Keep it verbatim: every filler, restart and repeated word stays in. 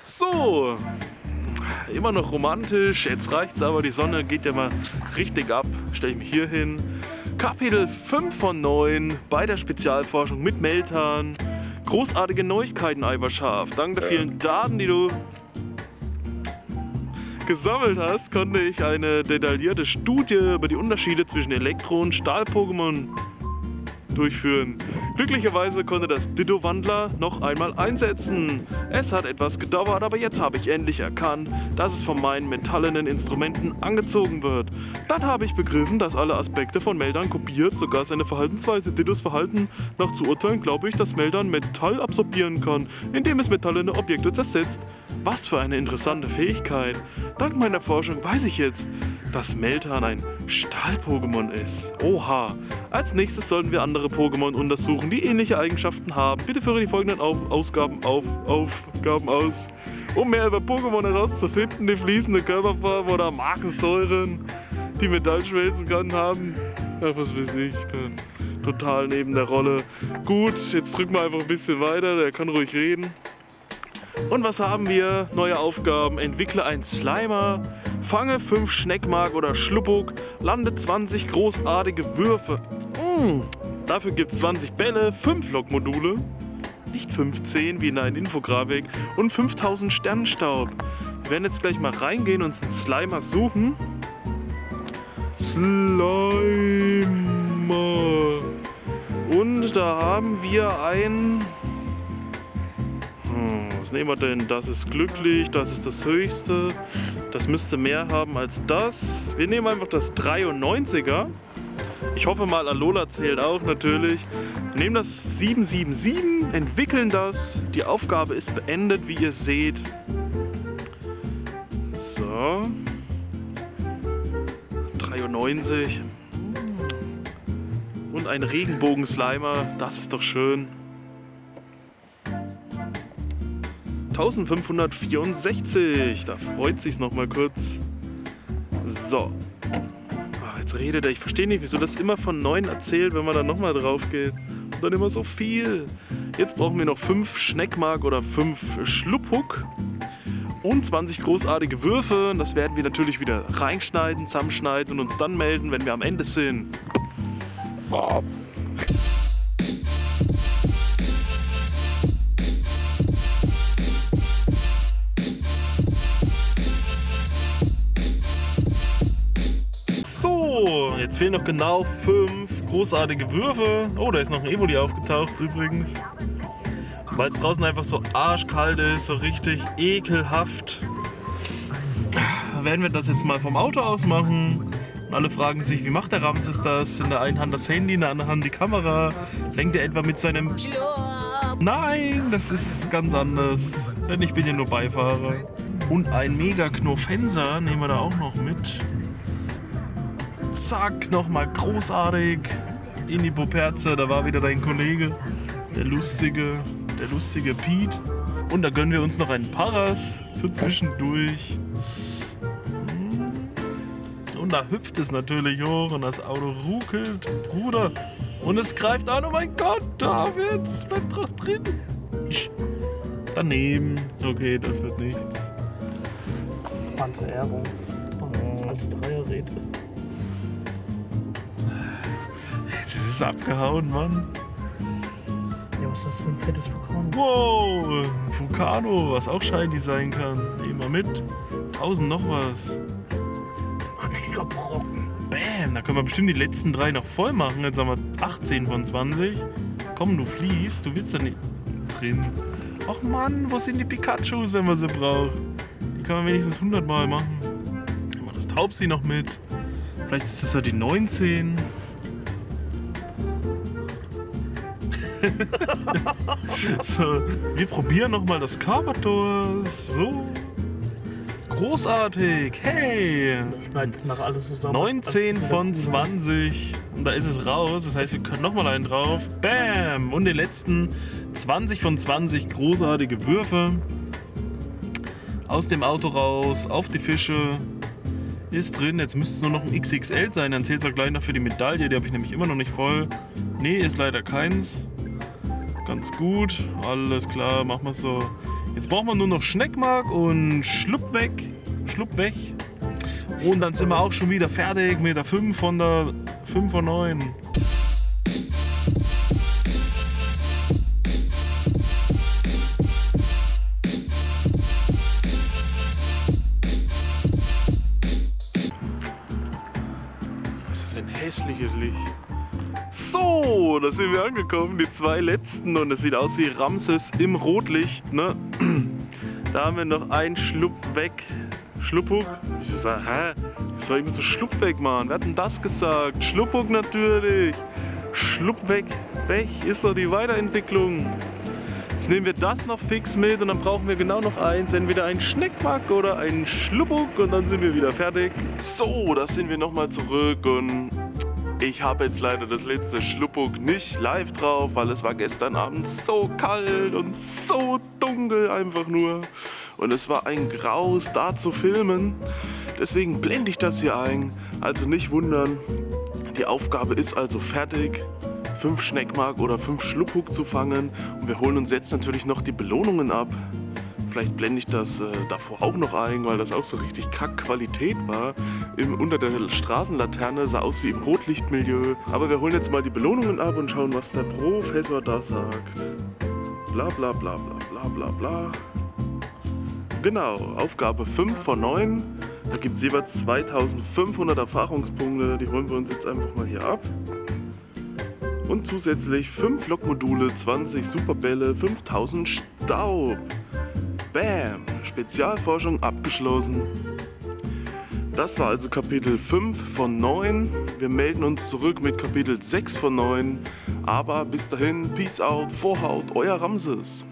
So, immer noch romantisch, jetzt reicht's aber, die Sonne geht ja mal richtig ab. Stelle ich mich hier hin. Kapitel fünf von neun bei der Spezialforschung mit Meltan. Großartige Neuigkeiten, Eiberschaf. Dank der vielen Daten, die du gesammelt hast, konnte ich eine detaillierte Studie über die Unterschiede zwischen Elektro- und Stahl-Pokémon durchführen. Glücklicherweise konnte das Ditto-Wandler noch einmal einsetzen. Es hat etwas gedauert, aber jetzt habe ich endlich erkannt, dass es von meinen metallenen Instrumenten angezogen wird. Dann habe ich begriffen, dass alle Aspekte von Meltan kopiert, sogar seine Verhaltensweise. Dittos Verhalten nach zu urteilen, glaube ich, dass Meltan Metall absorbieren kann, indem es metallene Objekte zersetzt. Was für eine interessante Fähigkeit. Dank meiner Forschung weiß ich jetzt, dass Meltan ein Stahl-Pokémon ist. Oha. Als nächstes sollten wir andere Pokémon untersuchen, die ähnliche Eigenschaften haben. Bitte führe die folgenden auf Ausgaben auf Aufgaben aus. Um mehr über Pokémon herauszufinden, die fließende Körperform oder Magensäuren, die Metallschmelzen kann, haben. Ach, was weiß ich. Ich bin total neben der Rolle. Gut, jetzt drücken wir einfach ein bisschen weiter. Der kann ruhig reden. Und was haben wir? Neue Aufgaben. Entwickle einen Slimer. Fange fünf Schneckmark oder Schluppuck. Lande zwanzig großartige Würfe. Mm. Dafür gibt es zwanzig Bälle, fünf Lokmodule. Nicht fünfzehn wie in einer Infografik. Und fünftausend Sternenstaub. Wir werden jetzt gleich mal reingehen und uns einen Slimer suchen. Slimer. Und da haben wir ein... Hm, was nehmen wir denn? Das ist glücklich, das ist das höchste. Das müsste mehr haben als das. Wir nehmen einfach das dreiundneunziger. Ich hoffe mal, Alola zählt auch natürlich. Wir nehmen das sieben sieben sieben, entwickeln das. Die Aufgabe ist beendet, wie ihr seht. So. dreiundneunzig. Und ein Regenbogen-Slimer, das ist doch schön. eintausendfünfhundertvierundsechzig, da freut sich's noch mal kurz. So. Ach, jetzt redet er. Ich verstehe nicht, wieso das immer von neun erzählt, wenn man dann nochmal drauf geht. Und dann immer so viel. Jetzt brauchen wir noch fünf Schneckmark oder fünf Schluppuck. Und zwanzig großartige Würfe. Das werden wir natürlich wieder reinschneiden, zusammenschneiden und uns dann melden, wenn wir am Ende sind. So, jetzt fehlen noch genau fünf großartige Würfe. Oh, da ist noch ein Evoli aufgetaucht übrigens. Weil es draußen einfach so arschkalt ist, so richtig ekelhaft. Werden wir das jetzt mal vom Auto aus machen. Und alle fragen sich, wie macht der Ramses das? In der einen Hand das Handy, in der anderen Hand die Kamera. Lenkt er etwa mit seinem... Nein, das ist ganz anders. Denn ich bin ja nur Beifahrer. Und ein Mega-Knofenser nehmen wir da auch noch mit. Zack, nochmal großartig in die Poperze, da war wieder dein Kollege, der lustige, der lustige Pete. Und da gönnen wir uns noch einen Paras für zwischendurch. Und da hüpft es natürlich hoch und das Auto ruckelt, Bruder. Und es greift an, oh mein Gott, da wird's, bleibt doch drin. Daneben, okay, das wird nichts. Panzerung, als Dreierräte. Jetzt ist es abgehauen, Mann. Ja, was ist das für ein fettes Vulkan? Wow, Vulcano, was auch shiny sein kann. Nehmen wir mit. tausend noch was. Mega Brocken. Bam, da können wir bestimmt die letzten drei noch voll machen. Jetzt haben wir achtzehn von zwanzig. Komm, du fliehst, du willst da nicht drin. Ach Mann, wo sind die Pikachus, wenn man sie braucht? Die kann man wenigstens hundert Mal machen. Nehmen wir das Taubsi noch mit. Vielleicht ist das ja die neunzehn. So, wir probieren nochmal das Carpador. So. Großartig. Hey. Schneid's nach alles zusammen. neunzehn von zwanzig. Und da ist es raus. Das heißt, wir können nochmal einen drauf. Bam. Und den letzten zwanzig von zwanzig großartige Würfe. Aus dem Auto raus, auf die Fische. Ist drin. Jetzt müsste es nur noch ein X X L sein. Dann zählt es auch gleich noch für die Medaille. Die habe ich nämlich immer noch nicht voll. Nee, ist leider keins. Ganz gut. Alles klar, machen wir so. Jetzt braucht man nur noch Schneckmark und Schlupp weg. Schlupp weg. Und dann sind wir auch schon wieder fertig mit der fünf von der fünf von neun. Das ist ein hässliches Licht. So, da sind wir angekommen, die zwei letzten, und es sieht aus wie Ramses im Rotlicht, ne? Da haben wir noch einen Schlupp weg. Schluppuk? Wieso sagen, hä? Ich soll immer so Schlupp weg machen. Wer hat denn das gesagt? Schluppuk natürlich. Schlupp weg. Weg ist doch die Weiterentwicklung. Jetzt nehmen wir das noch fix mit und dann brauchen wir genau noch eins. Entweder ein Schneckmack oder ein Schluppuk und dann sind wir wieder fertig. So, da sind wir nochmal zurück und ich habe jetzt leider das letzte Schluppuk nicht live drauf, weil es war gestern Abend so kalt und so dunkel einfach nur. Und es war ein Graus, da zu filmen. Deswegen blende ich das hier ein. Also nicht wundern. Die Aufgabe ist also fertig. Fünf Schneckmark oder fünf Schluppuk zu fangen. Und wir holen uns jetzt natürlich noch die Belohnungen ab. Vielleicht blende ich das äh, davor auch noch ein, weil das auch so richtig Kack-Qualität war. Im, unter der Straßenlaterne sah aus wie im Rotlichtmilieu. Aber wir holen jetzt mal die Belohnungen ab und schauen, was der Professor da sagt. Bla bla bla bla bla bla bla. Genau, Aufgabe fünf von neun. Da gibt es jeweils zweitausendfünfhundert Erfahrungspunkte. Die holen wir uns jetzt einfach mal hier ab. Und zusätzlich fünf Lokmodule, zwanzig Superbälle, fünftausend Staub. Bam! Spezialforschung abgeschlossen. Das war also Kapitel fünf von neun. Wir melden uns zurück mit Kapitel sechs von neun. Aber bis dahin, Peace out, Vorhaut, euer Ramses.